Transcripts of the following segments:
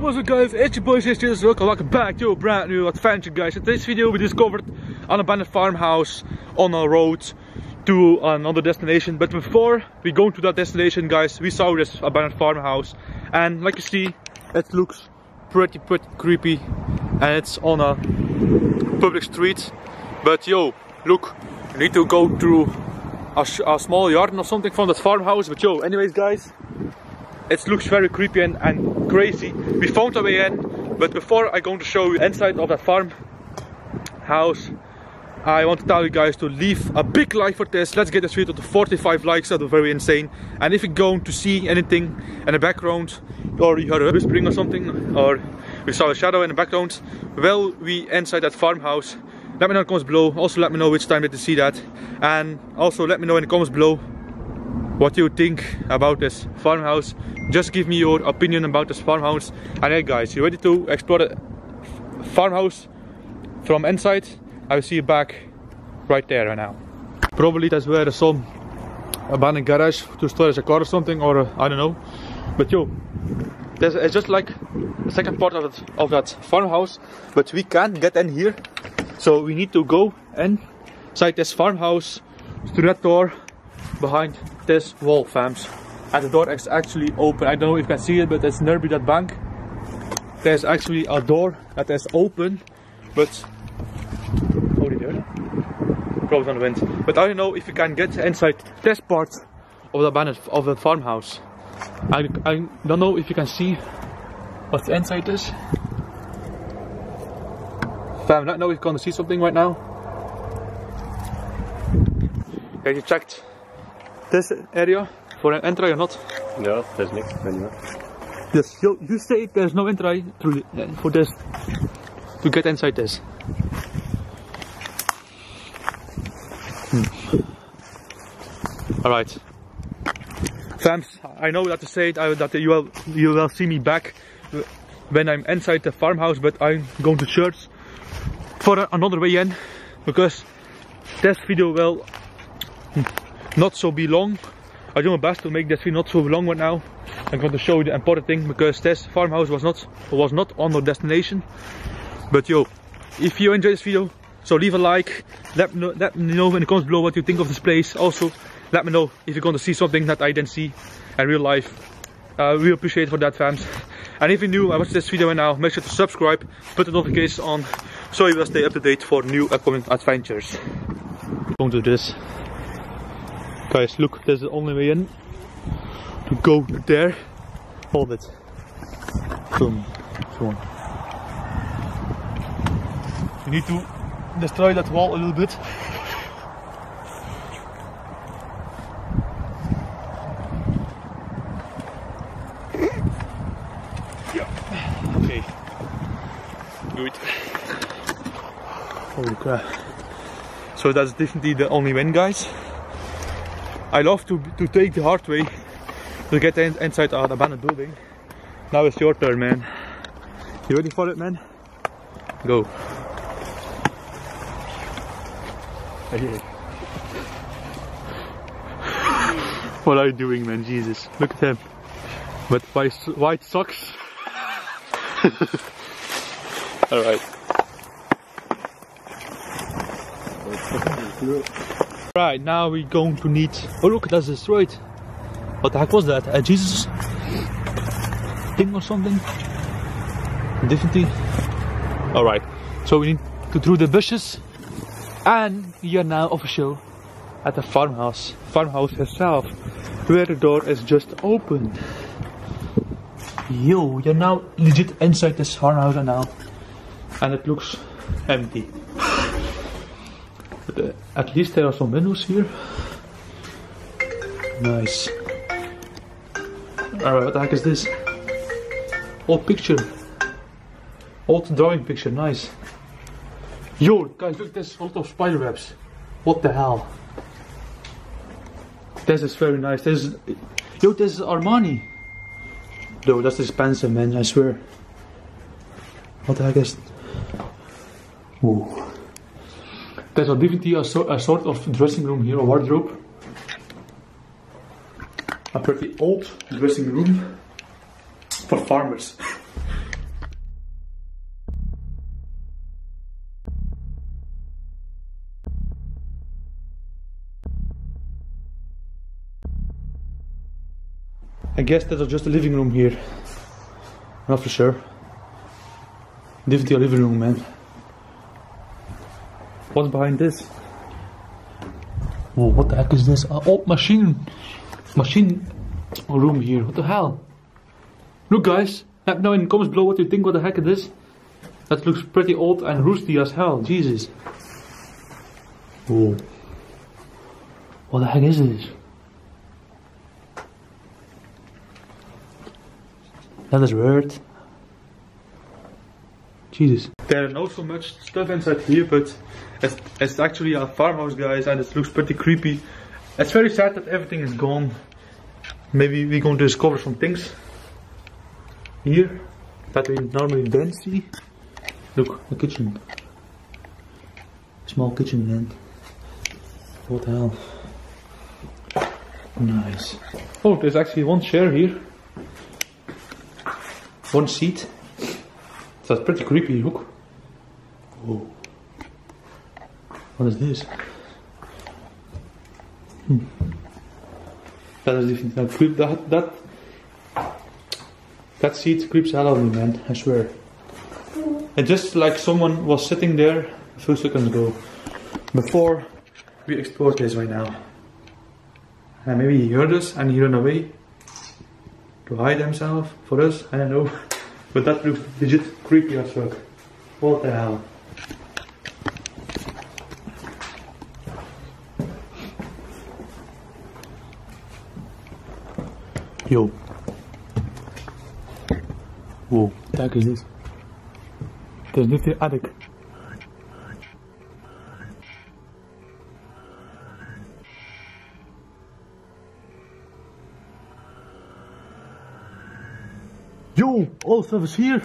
What's up guys, it's your boy Sisters, welcome back to a brand new adventure guys. In this video we discovered an abandoned farmhouse on a road to another destination. But before we go to that destination guys, we saw this abandoned farmhouse. And like you see, it looks pretty creepy. And it's on a public street. But yo, look, you need to go through a small yard or something from that farmhouse. But yo, anyways guys, it looks very creepy and crazy. We found our way in, but before I'm going to show you inside of that farmhouse, I want to tell you guys to leave a big like for this. Let's get this video to 45 likes, that's very insane. And if you're going to see anything in the background, or you heard a whispering or something, or we saw a shadow in the background, while we inside that farmhouse, let me know in the comments below. Also let me know which time did you see that. And also let me know in the comments below what you think about this farmhouse. Just give me your opinion about this farmhouse. And hey guys, you ready to explore the farmhouse from inside? I will see you back right there right now. Probably that's where there's some abandoned garage to store a car or something, or I don't know. But yo, it's just like the second part of that farmhouse, but we can't get in here. So we need to go inside this farmhouse through that door behind this wall, fams. And the door is actually open. I don't know if you can see it, but it's nearby that bank. There's actually a door that is open, but oh, did you hear that? Probably on the wind. But I don't know if you can get inside this part of the abandoned of the farmhouse. I don't know if you can see what the inside is. Fam, I don't know if you're gonna see something right now. Have you checked this area for an entry or not? No, there's niks anymore. Yes, you say there's no entry through for this to get inside this. Alright. Fams, I know that to say that you will see me back when I'm inside the farmhouse, but I'm going to church for another way in, because this video will not so be long. I do my best to make this video not so long right now. I'm going to show you the important thing, because this farmhouse was not on our destination. But yo, if you enjoyed this video, so leave a like. Let me know in the comments below what you think of this place. Also, let me know if you're going to see something that I didn't see in real life. We appreciate for that, fams. And if you're new and watch this video right now, make sure to subscribe, put the notifications on, so you will stay up to date for new upcoming adventures. Going to this. Guys, look, there's the only way in to go there. Hold it. Boom. So on. You need to destroy that wall a little bit. Yeah. Okay. Good. Holy crap. So that's definitely the only win, guys. I love to take the hard way to get inside an abandoned building. Now it's your turn, man. You ready for it, man? Go. What are you doing, man? Jesus, look at him with white socks. Alright. Right, now we're going to need... Oh look, that's destroyed. What the heck was that? A Jesus thing or something? Definitely. Alright, so we need to through the bushes. And we are now official at the farmhouse. Farmhouse itself. Where the door is just open. Yo, you're now legit inside this farmhouse right now. And it looks empty. But at least there are some windows here. Nice. Alright, what the heck is this? Old picture. Old drawing picture, nice. Yo, guys, look, there's a lot of spider webs. What the hell? This is very nice. This is Armani. Yo, that's expensive, man, I swear. What the heck is... Ooh. There's definitely a sort of dressing room here, a wardrobe. A pretty old dressing room for farmers. I guess that was just a living room here. Not for sure. Definitely a living room, man. What's behind this? Whoa, what the heck is this? Oh, machine room here. What the hell? Look, guys. Let me know in the comments below what you think. What the heck it is? That looks pretty old and rusty as hell. Jesus. Whoa. What the heck is this? That is weird. Jesus. There is not so much stuff inside here, but it's actually a farmhouse, guys, and it looks pretty creepy. It's very sad that everything is gone. Maybe we're going to discover some things here that we normally don't see. Look, the kitchen. Small kitchen, man. What the hell? Nice. Oh, there's actually one chair here. One seat. So that's pretty creepy, look. Whoa. What is this? That is definitely that seat creeps hell out of me, man, I swear. It's just like someone was sitting there a few seconds ago. Before we explored this right now. And maybe he heard us and he ran away to hide himself for us, I don't know. But that looks legit creepy as fuck. What the hell? Yo. Whoa, what the heck is this? There's this the attic. Yo, all the stuff is here.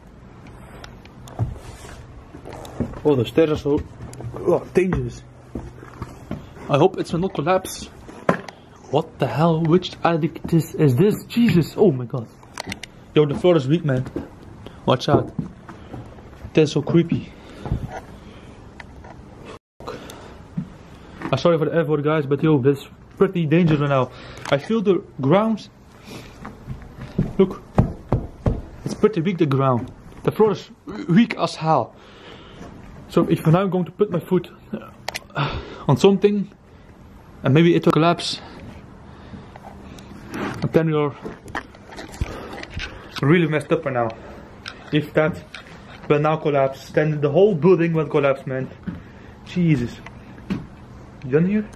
Oh, the stairs are so dangerous. I hope it will not collapse. What the hell? Which attic is this? Jesus! Oh my god. Yo, the floor is weak, man. Watch out. That's so creepy. I'm sorry for the F word, guys, but yo, that's pretty dangerous right now. I feel the ground. Look. It's pretty weak, the ground. The floor is weak as hell. So if I'm now going to put my foot on something and maybe it will collapse, and then you're really messed up right now. If that will now collapse, then the whole building will collapse, man. Jesus. You done here?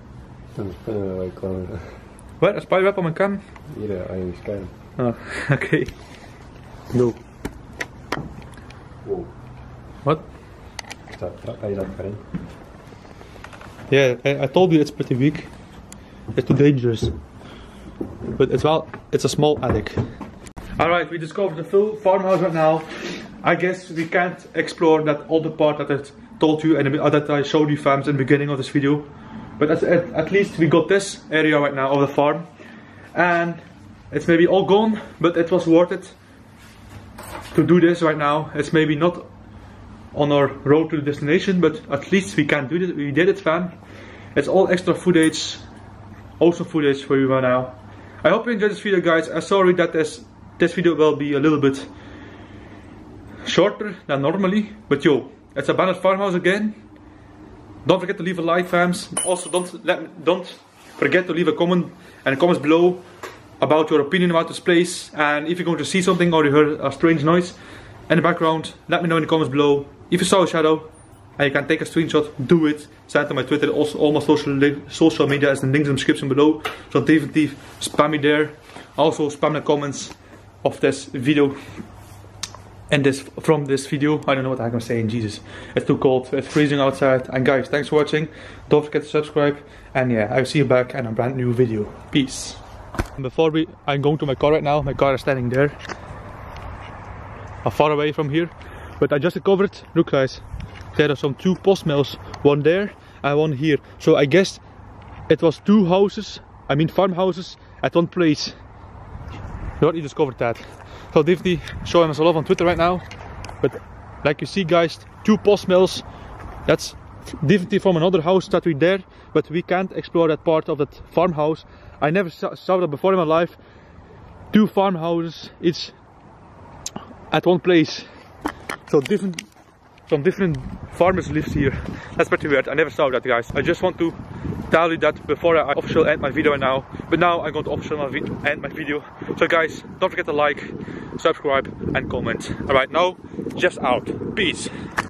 Wat? Een spijweb op mijn kam? Hier, aan je scherm. Oh, okay. No. Wow. What? Kan je dat erin? Yeah, I told you it's pretty weak. It's too dangerous. But it's a small attic. Alright, we discovered the full farmhouse right now. I guess we can't explore that other part that I told you and that I showed you fams in the beginning of this video. But at least we got this area right now of the farm. And it's maybe all gone, but it was worth it to do this right now. It's maybe not on our road to the destination, but at least we can do it. We did it, fam. It's all extra footage, awesome footage for you right now. I hope you enjoyed this video, guys. I'm sorry that this video will be a little bit shorter than normally, but yo, it's abandoned farmhouse again. Don't forget to leave a like, fams. Also, don't forget to leave a comment and comments below about your opinion about this place, and if you're going to see something or you heard a strange noise in the background, let me know in the comments below. If you saw a shadow and you can take a screenshot, do it. Send it to my Twitter. Also, all my social media is in the links in the description below. So definitely spam me there. Also spam the comments of this video and from this video. I don't know what I'm saying. Jesus, it's too cold. It's freezing outside. And guys, thanks for watching. Don't forget to subscribe. And yeah, I'll see you back in a brand new video. Peace. Before I'm going to my car right now. My car is standing there, far away from here. But I just discovered, look guys, there are some two post mills, one there and one here. So I guess it was two houses, I mean farmhouses, at one place. I already discovered that. So definitely showing myself off on Twitter right now. But like you see, guys, two post mills. That's definitely from another house that we there, but we can't explore that part of that farmhouse. I never saw that before in my life. 2 farmhouses each at one place. So some different farmers lives here. That's pretty weird. I never saw that, guys. I just want to tell you that before I officially end my video now. But now I'm going to officially end my video. So guys, don't forget to like, subscribe and comment. Alright, now just out. Peace.